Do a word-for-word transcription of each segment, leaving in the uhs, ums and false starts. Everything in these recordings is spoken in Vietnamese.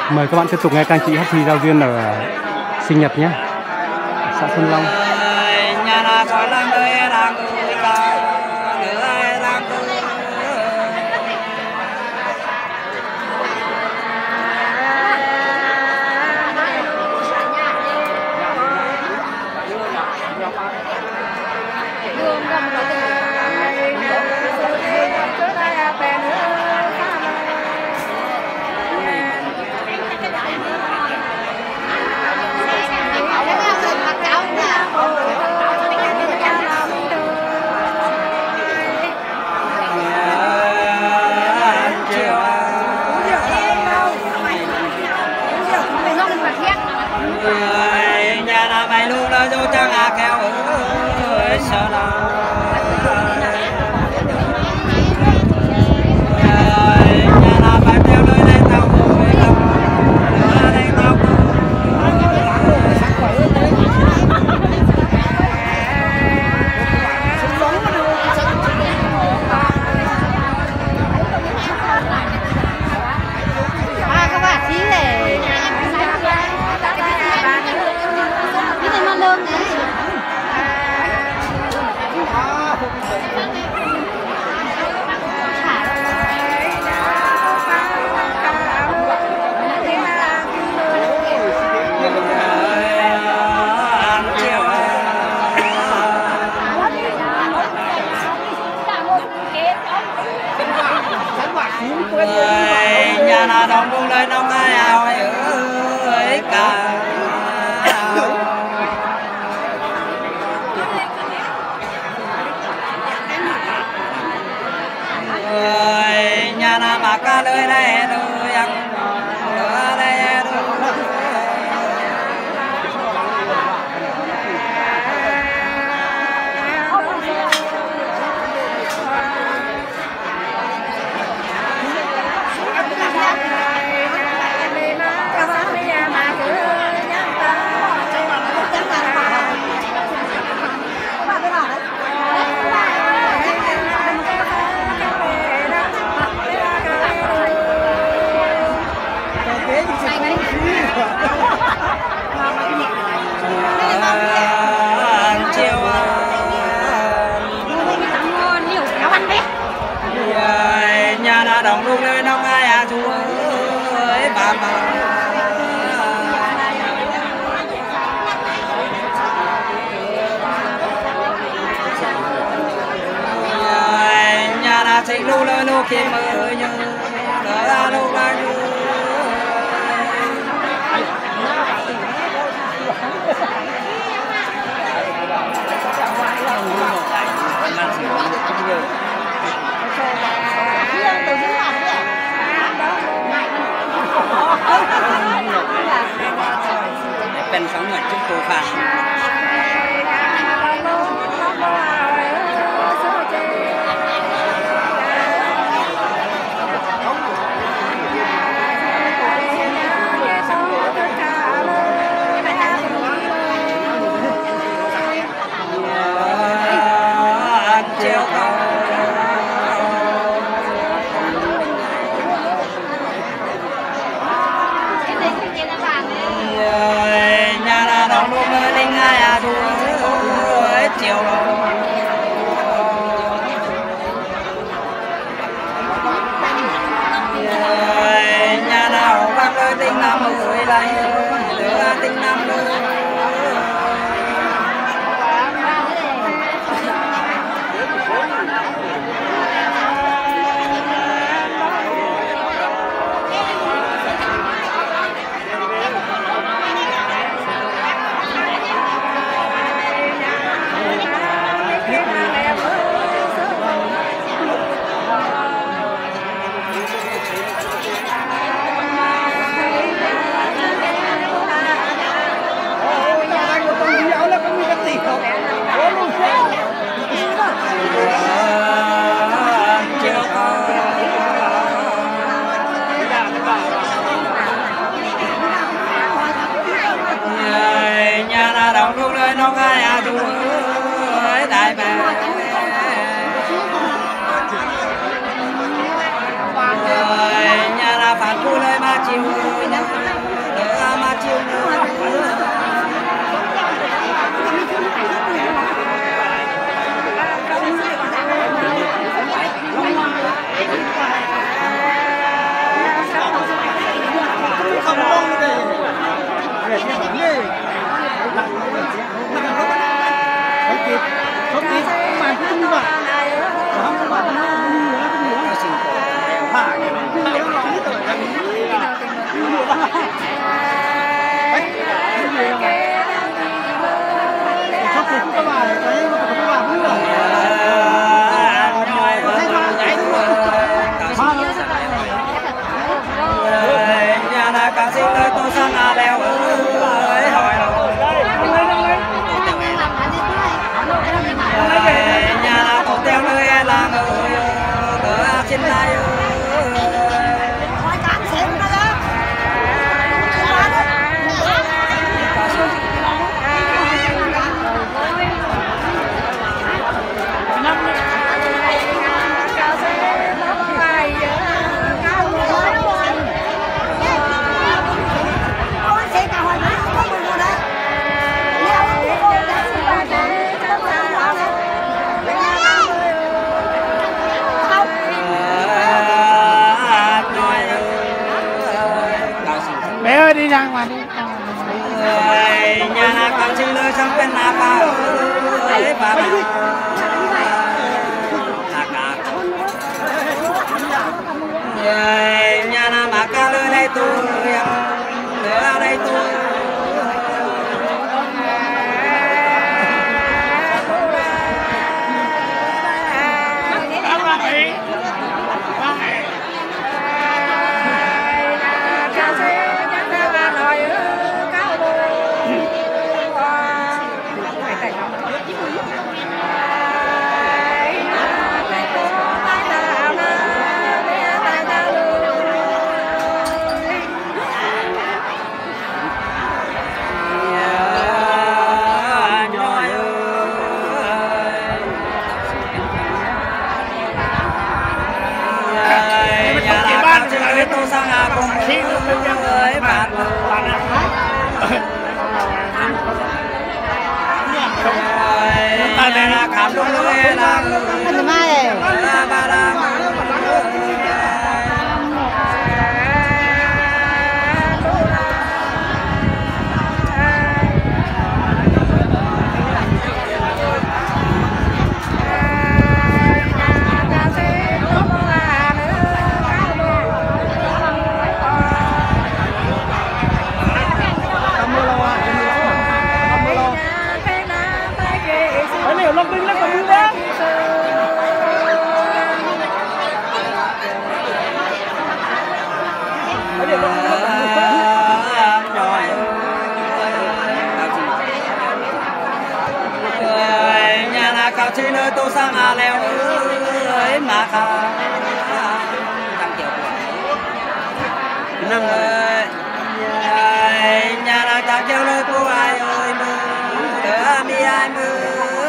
Mời các bạn tiếp tục nghe các anh chị hát thi giao duyên ở sinh nhật nhé, xã Xuân Long. Nhà nào mày luôn đó vô trang à kéo ơi sợ là nhà nào mày theo nơi đây tao ơi tao đây tao à các bạn chí để lương này. Nhà nào đồng buông lên đông ai ao ơi cả nhà nào mà ca lời đây rồi ăn lửa đây nhà nào đồng luôn lên đông ai à chú ơi bà bà nhà nào xinh lu lơ lu khi mơ như đỡ ra lu ra nhưเป็นสองหน่วยจุดตัวค่ะchiều rồi nhà nào bác ơi tinh năm mười lại lửa tinh năm nó ngay à chú ơi đại bà nhà là phạt cô lên ba chiều Cả sinh nơi tôi sang à leo ơi hỏi nhà nào tổ teo nơi là người ở trên này Bé ơi đi ra ngoài đi. Nhà nào con xin lỗi xong bên nào bà ơi bà bà nhà nào mà ca lơi đây tôi ở đây tôi tôi sang à cùng với bạn bạn là cảm động lối là ba la Long Vinh lên còn vui đó. Nhà là cao chi nơi tôi sang à leo ơi mà khá năm nhà là cao kêu nơi tôi ai ơi mơ đỡ mi ai mơ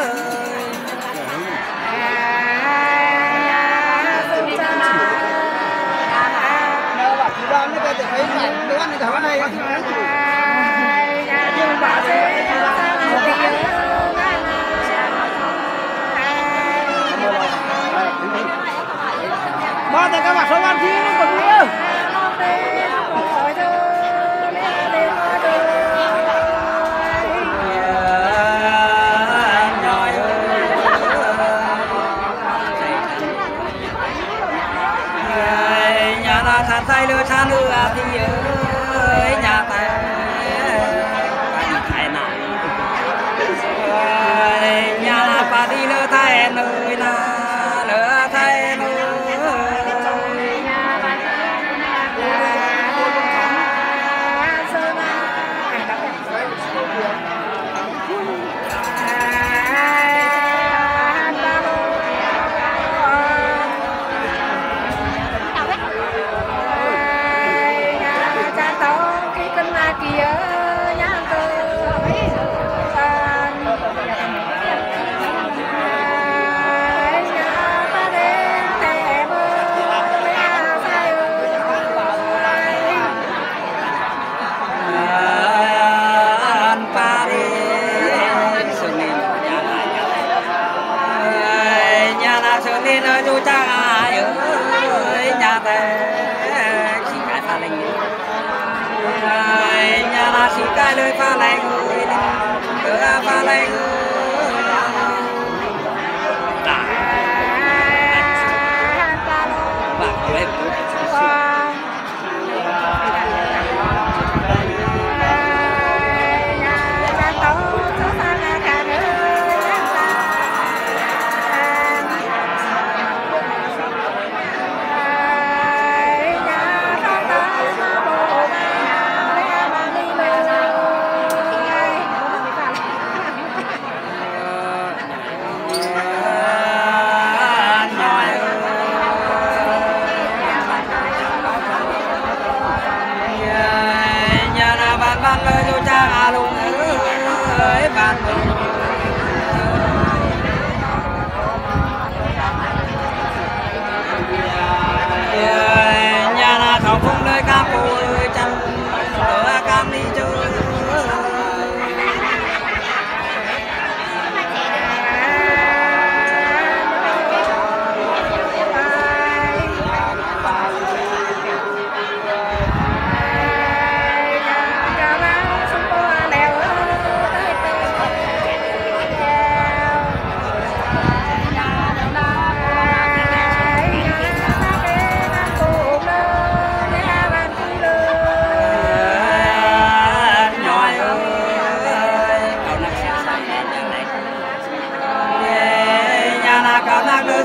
Bao giờ các bạn sống ăn chi còn nhiều. Nhà là than say lừa than lừa thì ơi nhà ta cái nào nhà là bà đi lừa thay nơi là lừa thay nơi nên ở chỗ cha ơi nhà ta chỉ cái pha lệnh nhà là chỉ cái lời pha lệnh ơi pha lệnh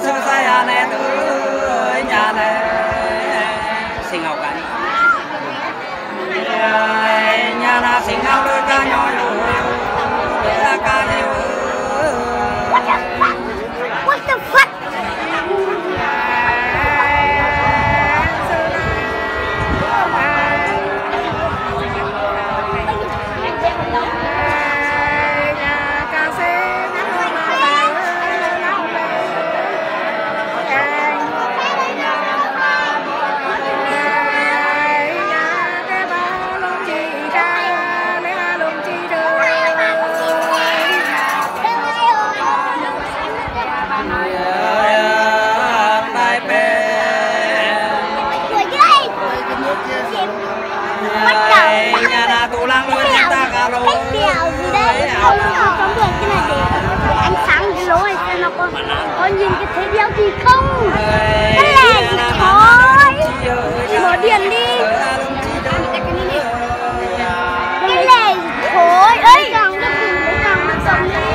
sơ sai à nè từ nhà này sinh học cái nhà na sinh học đôi ca nhỏ nhỏ để ca gì What the fuck? nhà na tủ lăng luôn ta cả rồi Cái điều gì đấy không có trong được cái này để ánh sáng cái lỗ này xem nó có có nhìn cái thế điều gì không, cái này gì thôi mở điện đi cái này thôi ấy càng nó cùng càng nó cầm đi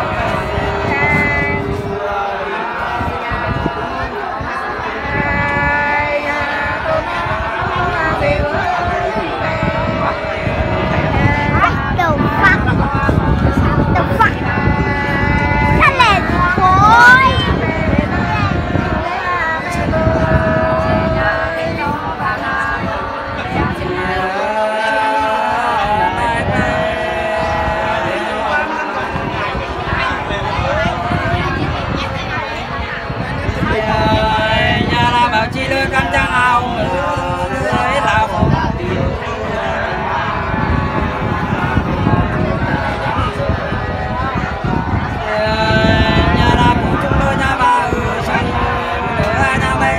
căn trang ao mới là một nhà làm của chúng tôi nhà bà ở sân ở nhà bên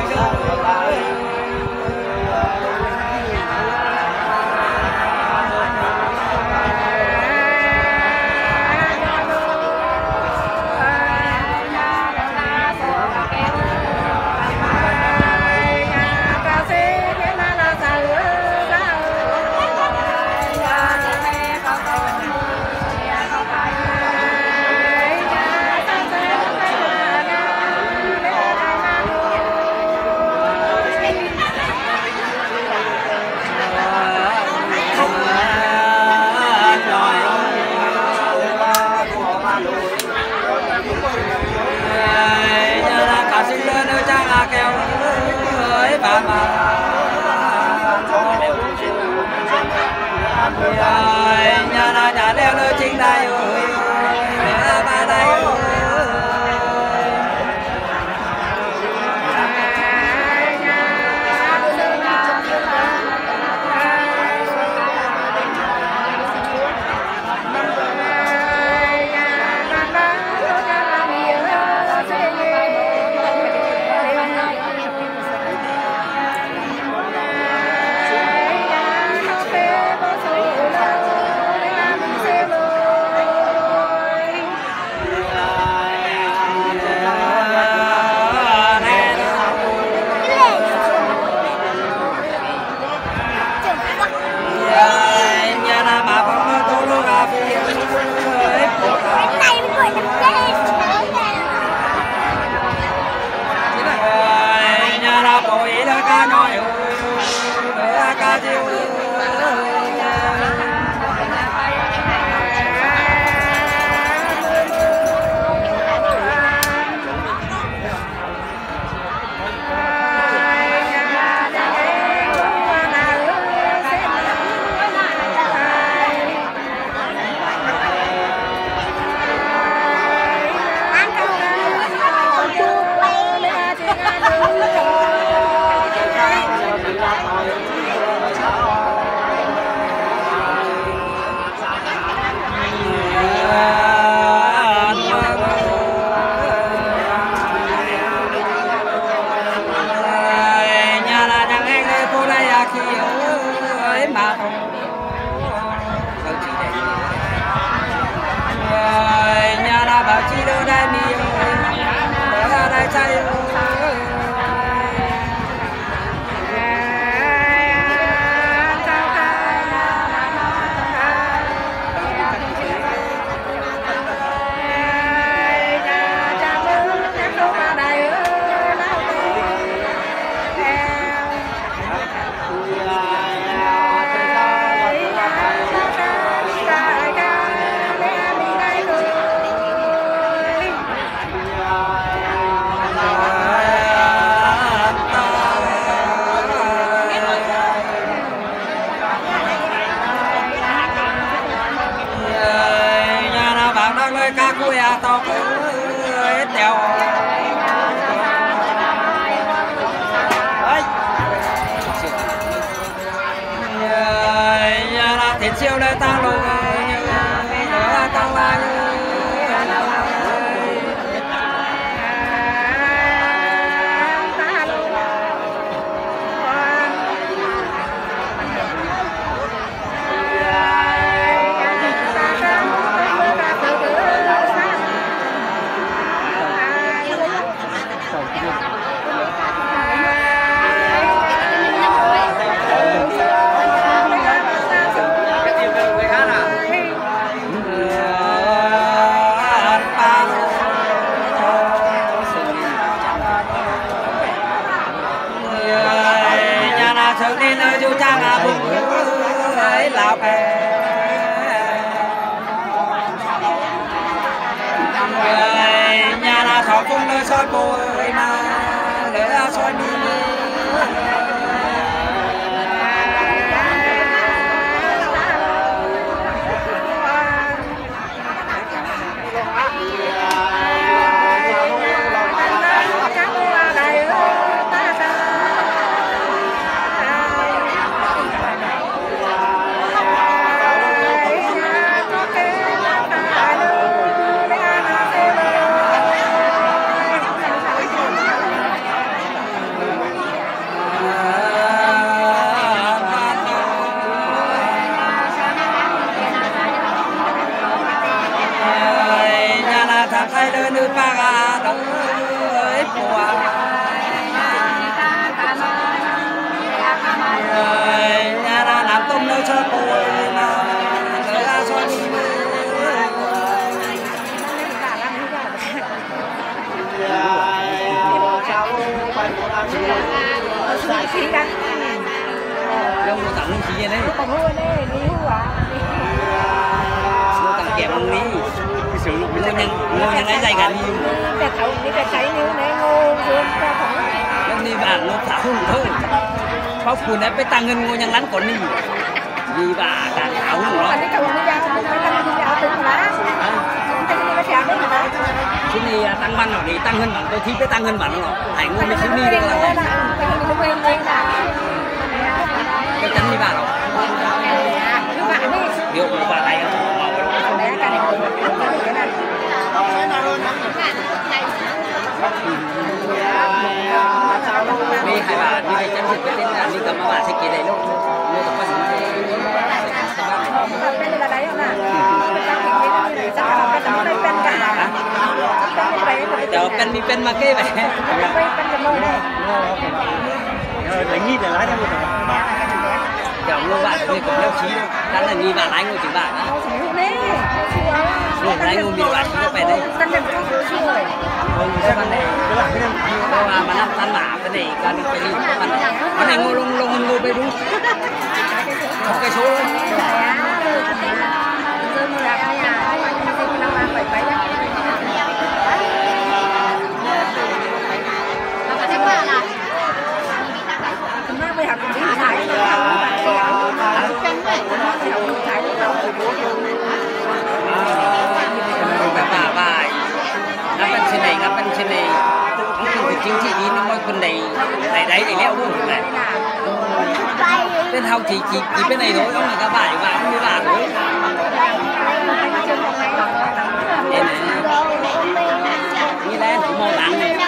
kêu ơi bà bà nhà nào nhà leo nơi chính đây ơi bà đây Hãy subscribe cho kênh Ghiền Mì Gõ để không bỏ lỡ hết đèo nhà là thịt siêu đây tăng luôn tăng lại là nhà là thọ cung nơi soi bồi mà lỡ soi đi thay đơn nữ ba gà tới của nhà là làm tôm nơi cho bồi mà nơi ra cho đi đâu có tặng gì vậy đấy tặng kèm ông đi sử dụng ngô nhân ngô nhân ấy dày cả đi แต่เขานี่จะใช้นิ้วในงูรวมก็ของแล้วนี่บ้านลูกสาวหุ่นเท่าเพราะคุณนั้นไปตั้งเงินงูยังร้านก่อนนี่ดีบ้าการเอาหุ่นอันนี้เขาไม่ยาวไม่ตั้งที่ยาวตึงนะตั้งที่ไม่ยาวได้ไหมที่นี่ตั้งบ้านหรอดีตั้งเงินบ้านตัวที่ไปตั้งเงินบ้านหรอถ่ายงูไปที่นี่ได้ก็ได้ก็จันนี่บ้านหรอเดี๋ยวบ้านอะไรกันมีใครบ้างมีใครจำสิบเปอร์เซ็นต์นะมีกับมาบ้านเช็คกี่ได้ลูกลูกกับมาสิบเปอร์เซ็นต์เป็นอะไรนะเดี๋ยวเป็นมีเป็นมาเก้ไปđánh nghi để lái theo một kiểu ngô bạn thì cũng leo trí đó là nghi bạn lái ngô chữ bạn á ngô lái ngô bị bạn chỉ có phải đây ngô sẽ ban này ngô mà năm tan mã cái này còn phải đi cái này ngô lông lông ngô bay đúng một cái số thôi bà bài ngắm bên trên này ngắm bên trên này không cần phải chính trị đi nó mới bên này này đấy để leo luôn này bên hông chỉ chỉ chỉ bên này thôi không là các bạn vào không như bà thôi đây này như đây cũng màu đắng này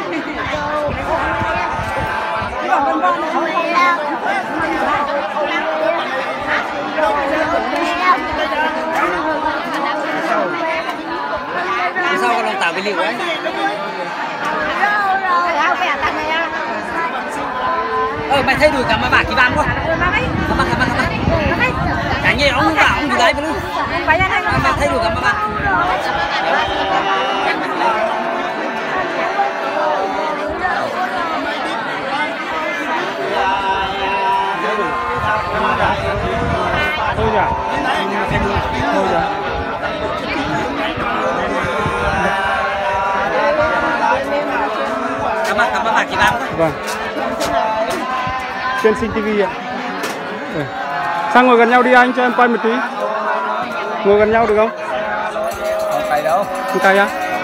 sao con tạo cái liệu ấy ơ mày thấy đuổi cả mà bạc kỳ ban quá cả bạc cả bạc cả bạc cả như ông bảo ôngอยู่đấy luôn mày thấy đuổi cả mà bạc thôi nhỉ thôi nhỉ các bạn các bạn kỳ ban vâng trên Sinh ti vi ạ. Ừ. Sang ngồi gần nhau đi anh cho em quay một tí. Ngồi gần nhau được không? Không tay đâu. Không tay á?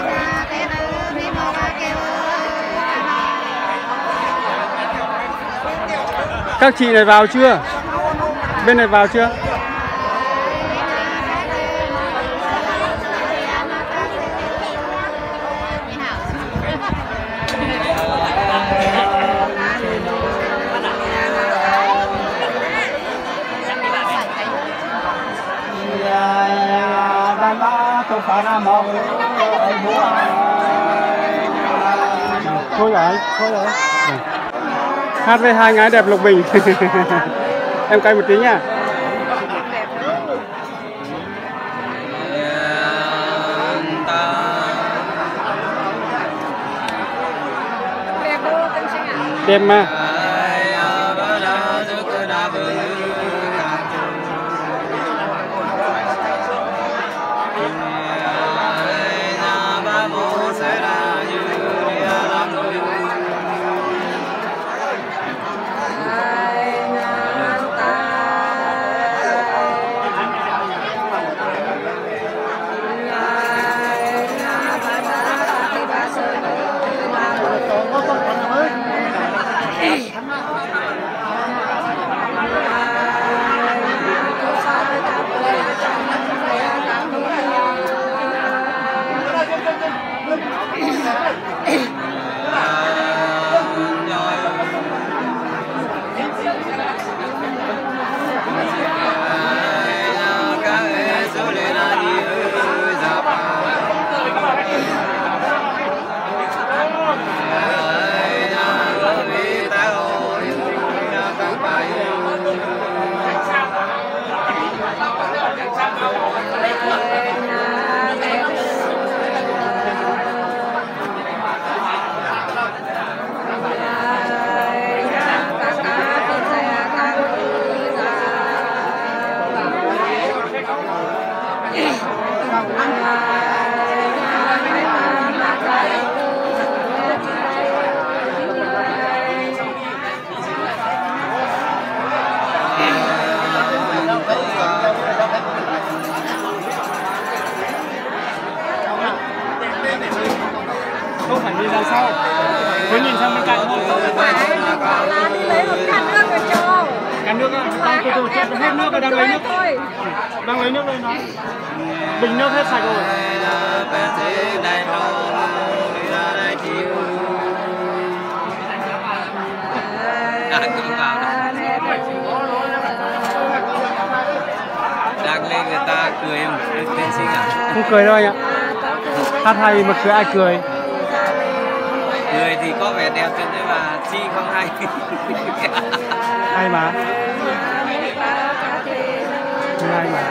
Các chị này vào chưa? Bên này vào chưa? Thôi rồi, thôi rồi. Hát với hai gái đẹp Lộc Bình. Em cay một tí nha. Đẹp mà. Không phải nhìn ra sau, cứ nhìn sang bên cạnh thôi. Không phải, bảo là đi lấy một can nước rồi cho. Can nước á, đang từ từ chết hết nước rồi, đang lấy nước. Thôi. Đang lấy nước đây nó. Bình nước hết sạch rồi. Đang lên người ta cười em tên xinh à? Không cười đâu anh ạ. Hát hay mà cười ai cười? Người thì có vẻ đẹp chứ nhưng mà chi không hay. Hay mà. Hay mà.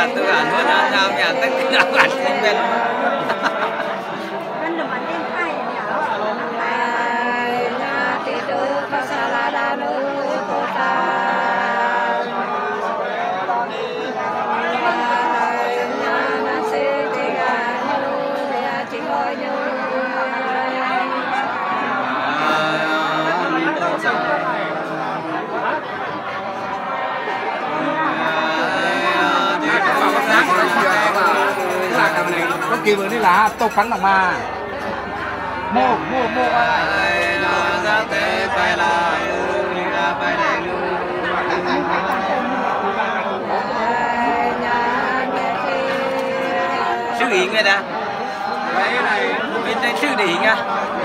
là tôi cả luôn là nào nhà tất cả bạn sinh viên có kêu vừa đi là tộc phắn bằng mà mua mua mua sư hiện rồi đã bên đây sư điện à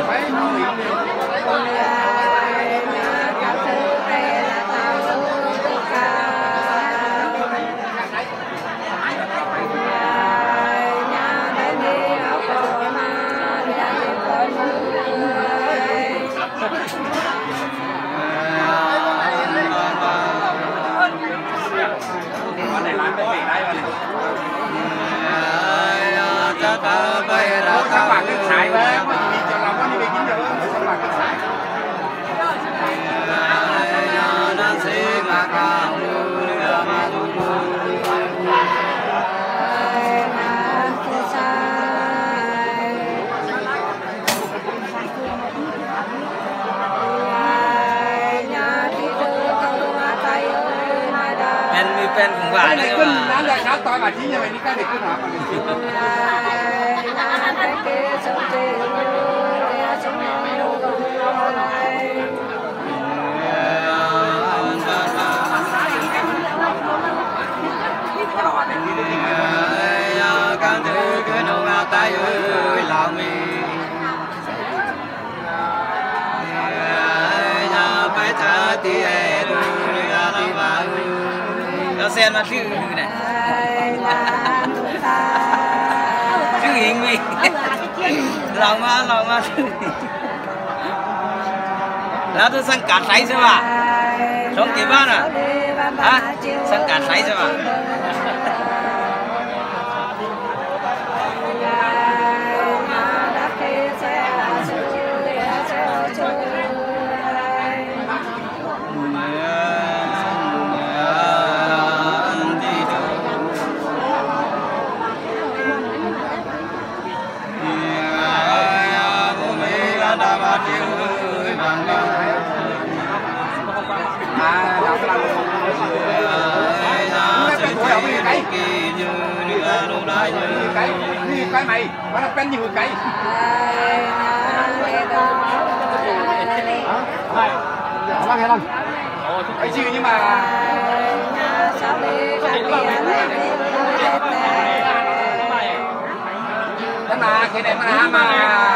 các bạn cứ xài về cho làm cái gì cũng được các bạn cứ xài pen cũng vào đấy mà nó là sáu toi mà chỉ như vậy đi cái này cứ hả con thứ cứ nô ngao tay ơi lòng mi phải trả tiền nó xem nó chữ này chữ hình mi lòng mà lòng mà đó tôi sang cả sấy chứ mà sống kỳ ba à hả sang cả sấy chứ mà cái cái mày nó là pen nhiều cái lăn hay lăn cái gì nhưng mà đó mà cái này mà mà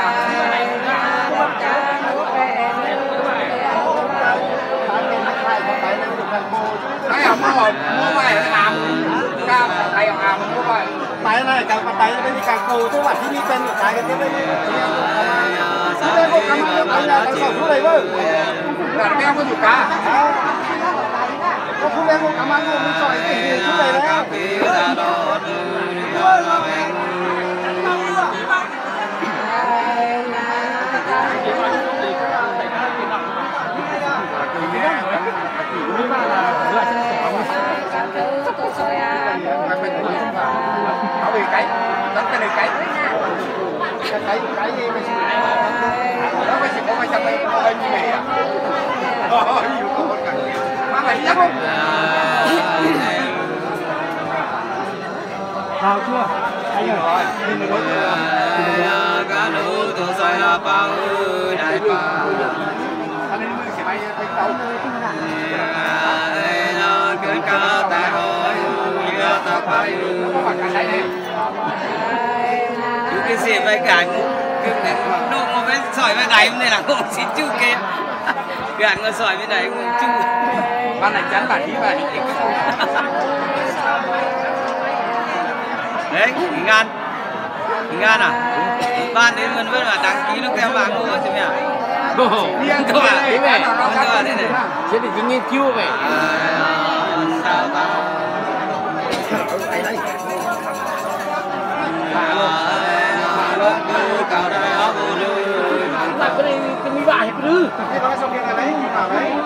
nói không mua mua mày làm cao tay làm mua mày tay này càng tay nó đi càng cầu tôi bảoที่นี่เป็นtayกันthế đấy chú đây một cắm ăn anh là đang sầu chú đây với là cái ông có chủ cá có chú đây một cắm ăn một mình sỏi cái gì chú đây đấyเขาbị cái đánh cái này cái cái cái cái gì mà nó phải chỉ có mấy trăm mấy bao nhiêu này à nhiều con cả má mày nhắc không vào chưa anh rồi cá lũ tụ soi là bao đại ba anh ấy mới sẽ bay bay tàu nó cứ cá ta rồi ta bay chú cái gì vậy cả cái độ một cái sỏi bên này này là cũng xin chú kia gạn ngồi sỏi bên này cũng chú ban này chắn bản ý và đấy ngan ngan à ban đến mình vẫn là đăng ký lúc theo bảng mua chứ mẹ riêng thôi à thế này thôi thế này thế thì nghiên cứu về sao tao Tại cái này cái mi vải cái thứ. Cái đó xong cái này mi vải đấy.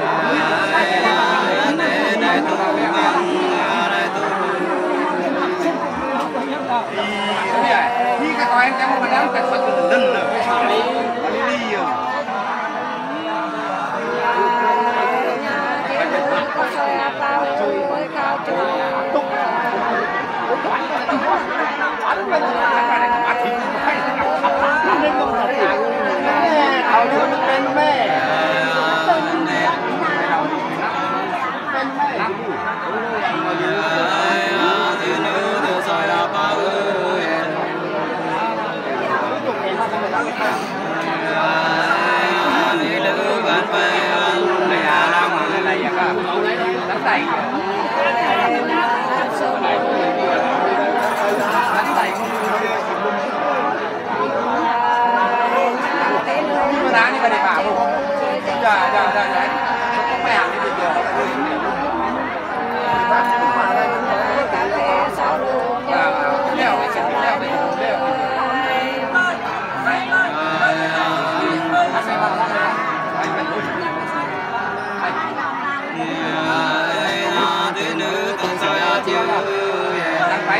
Khi cái con em trong một đám cái phần đần đần rồi. Đi đi rồi.เขาเรียกว่าเป็นแม่เป็นแม่ตั้งใจตั้งใจร้านนี้ก็ได้ป่าวจ้าจ้าจ้าจ้าต้องไปหาที่เดียวเลี้ยวไปเลี้ยวไปเลี้ยวตั้งไป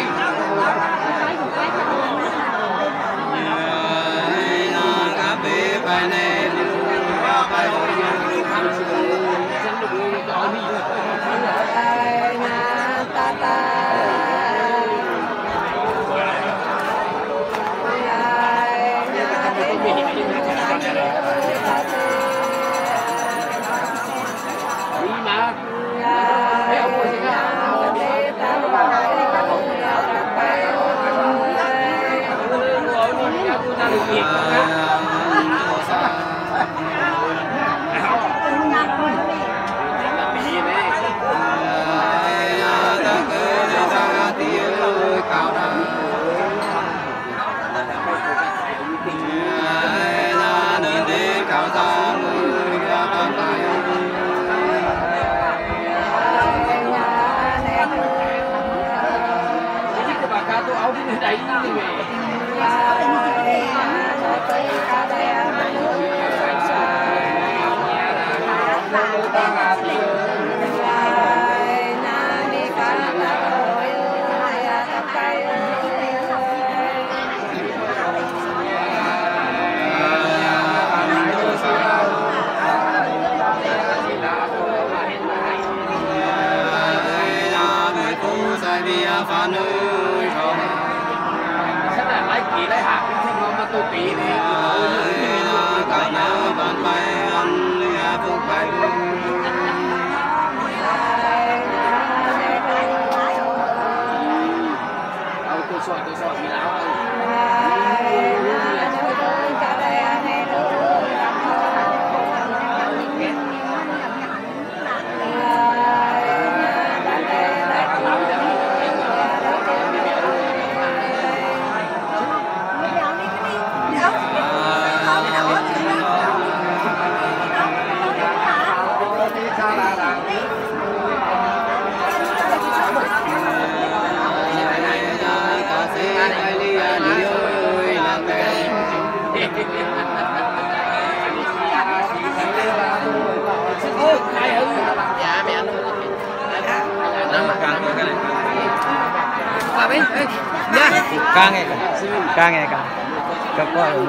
ca nghe cả ca nghe cả gặp qua rồi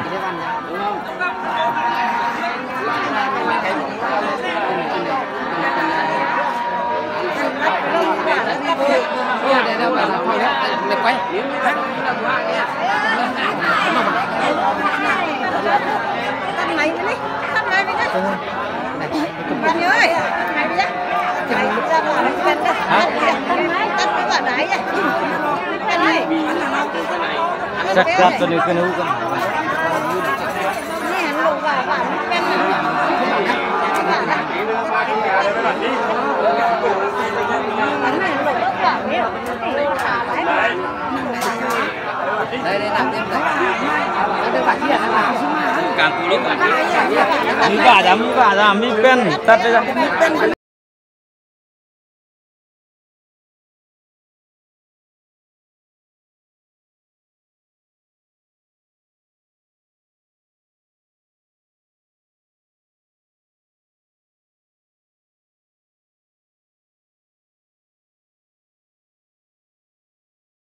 để đâu là thôi đó để quay Tắt máy đi, tắt máy đi. Bạn ơi, máy đi. Máy ra vào nó bên đó. Tắt máy, tắt cái quả đáy vậy. Cái này. chắc gặp cho được cái nấu con. Nè nó lục vào vào nó bên này. Bánh này nó lục vào đấy rồi. đây đây làm thêm đây đây bà kia là càng cú lúc càng cú. Mì vả ra, mì vả ra, mì pen, tắt ra.